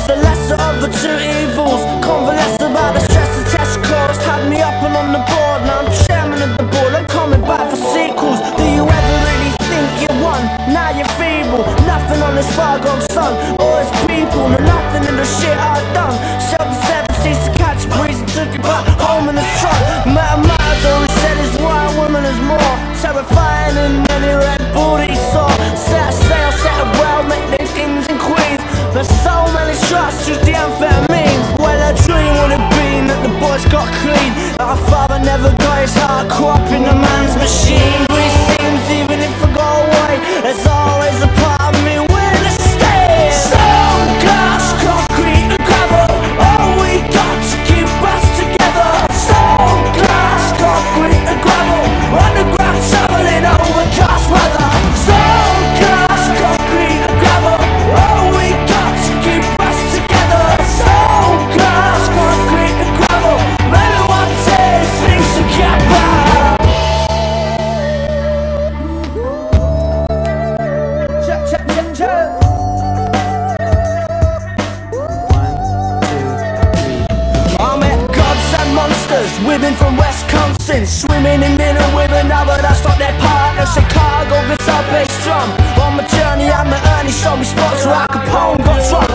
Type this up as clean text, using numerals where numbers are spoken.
is the lesser of the two evils. Convalescent about the stress the test caused. Had me up and on the board. Now I'm chairman of the board. I'm coming back for sequels. Do you ever really think you won? Now you're feeble. Nothing on this far gone sun. All it's people. No nothing in the shit I've done. Shelter 70s to catch a breeze and took it back home in the truck. Matador, he said his one woman is more terrifying than many Red Bull that he saw. Set a sail, set a well, make them kings and queens. There's so many shots, choose the amphetamines. Well, a dream would have been that the boys got clean. That our father never got his heart caught up in a man's machine. But it seems even if I go away, there's always a part of me willing to stay. Stone, glass, concrete and gravel, all we got to keep us together. Stone, glass, concrete and gravel, underground traveling over cast weather. Stone, glass, concrete and gravel, all we got to keep us together. Stone, glass, concrete and gravel, everyone says things to get by. Check, check, check, check. 1, 2, 3. I met gods and monsters, women from Wisconsin, swimming in dinner with another that's not their partner. Chicago guitar bass drum. On my journey, I'm the Ernie, show me spots where Al Capone got drunk.